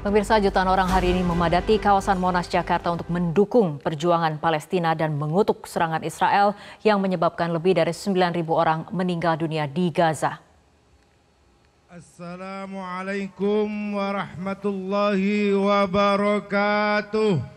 Pemirsa, jutaan orang hari ini memadati kawasan Monas, Jakarta untuk mendukung perjuangan Palestina dan mengutuk serangan Israel yang menyebabkan lebih dari 9.000 orang meninggal dunia di Gaza. Assalamualaikum warahmatullahi wabarakatuh.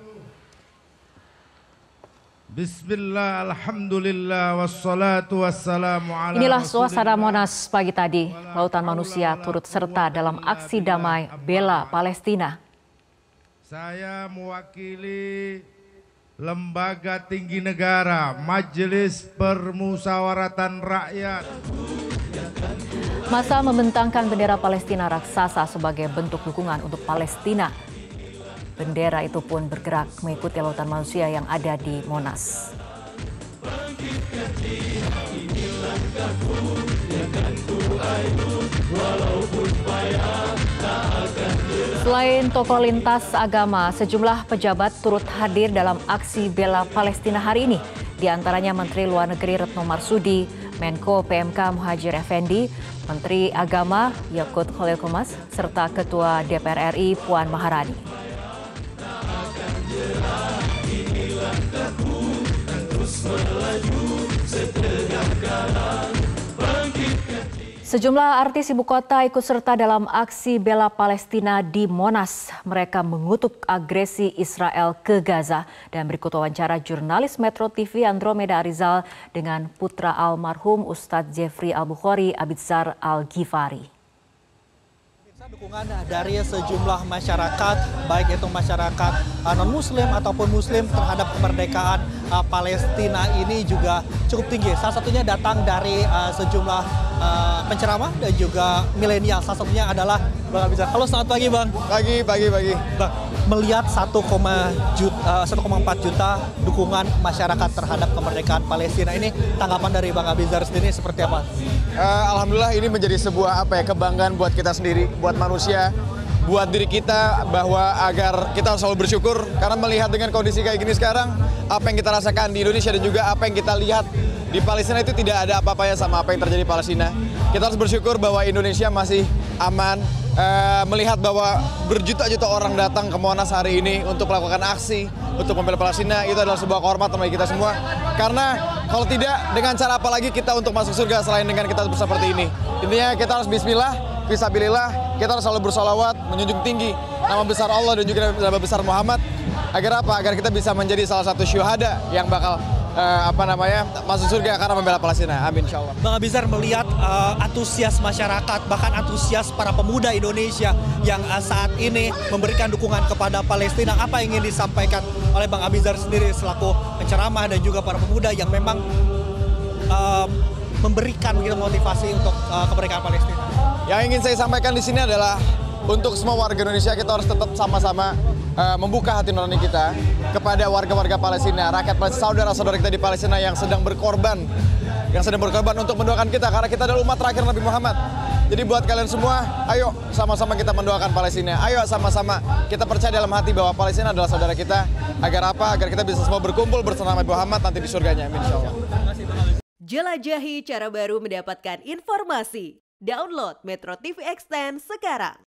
Bismillah, alhamdulillah, wassalatu wassalamu ala Inilah suasana Monas pagi tadi. Lautan Manusia turut serta dalam aksi damai bela Palestina. Saya mewakili Lembaga Tinggi Negara, Majelis Permusyawaratan Rakyat. Massa membentangkan bendera Palestina raksasa sebagai bentuk dukungan untuk Palestina. Bendera itu pun bergerak mengikuti lautan manusia yang ada di Monas. Selain tokoh lintas agama, sejumlah pejabat turut hadir dalam aksi bela Palestina hari ini. Di antaranya Menteri Luar Negeri Retno Marsudi, Menko PMK Muhadjir Effendi, Menteri Agama Yakut Khalil Qomas, serta Ketua DPR RI Puan Maharani. Sejumlah artis ibu kota ikut serta dalam aksi bela Palestina di Monas. Mereka mengutuk agresi Israel ke Gaza. Dan berikut wawancara jurnalis Metro TV Andromeda Arizal dengan putra almarhum Ustadz Jeffrey Al-Bukhari Abidzar Al-Ghifari. Dukungan dari sejumlah masyarakat, baik itu masyarakat non-muslim ataupun muslim terhadap kemerdekaan Palestina ini juga cukup tinggi. Salah satunya datang dari sejumlah penceramah dan juga milenial. Salah satunya adalah Bang Abidzar. Halo, selamat pagi Bang. Pagi. Bang, melihat 1,4 juta dukungan masyarakat terhadap kemerdekaan Palestina ini, tanggapan dari Bang Abidzar sendiri seperti apa? Alhamdulillah, ini menjadi sebuah kebanggaan buat kita sendiri, buat manusia, buat diri kita, bahwa agar kita selalu bersyukur karena melihat dengan kondisi kayak gini sekarang, apa yang kita rasakan di Indonesia dan juga apa yang kita lihat di Palestina itu tidak ada apa-apanya sama apa yang terjadi di Palestina. Kita harus bersyukur bahwa Indonesia masih aman, melihat bahwa berjuta-juta orang datang ke Monas hari ini untuk melakukan aksi, untuk membela Palestina. Itu adalah sebuah kehormatan bagi kita semua. Karena kalau tidak, dengan cara apa lagi kita untuk masuk surga selain dengan kita seperti ini. Intinya kita harus bismillah, fisabilillah, kita harus selalu bersolawat, menjunjung tinggi nama besar Allah dan juga nama besar Muhammad. Agar apa? Agar kita bisa menjadi salah satu syuhada yang bakal masuk surga karena membela Palestina. Amin, insyaallah. Bang Abidzar melihat antusias masyarakat, bahkan antusias para pemuda Indonesia yang saat ini memberikan dukungan kepada Palestina. Apa yang ingin disampaikan oleh Bang Abidzar sendiri selaku penceramah dan juga para pemuda yang memang memberikan motivasi untuk kemerdekaan Palestina? Yang ingin saya sampaikan di sini adalah untuk semua warga Indonesia, kita harus tetap sama-sama membuka hati nurani kita kepada warga-warga Palestina, rakyat Palestina, saudara-saudara kita di Palestina yang sedang berkorban untuk mendoakan kita, karena kita adalah umat terakhir Nabi Muhammad. Jadi buat kalian semua, ayo sama-sama kita mendoakan Palestina. Ayo sama-sama kita percaya dalam hati bahwa Palestina adalah saudara kita. Agar apa? Agar kita bisa semua berkumpul bersama Nabi Muhammad nanti di surganya. Amin, insyaallah. Jelajahi cara baru mendapatkan informasi. Download Metro TV Extend sekarang.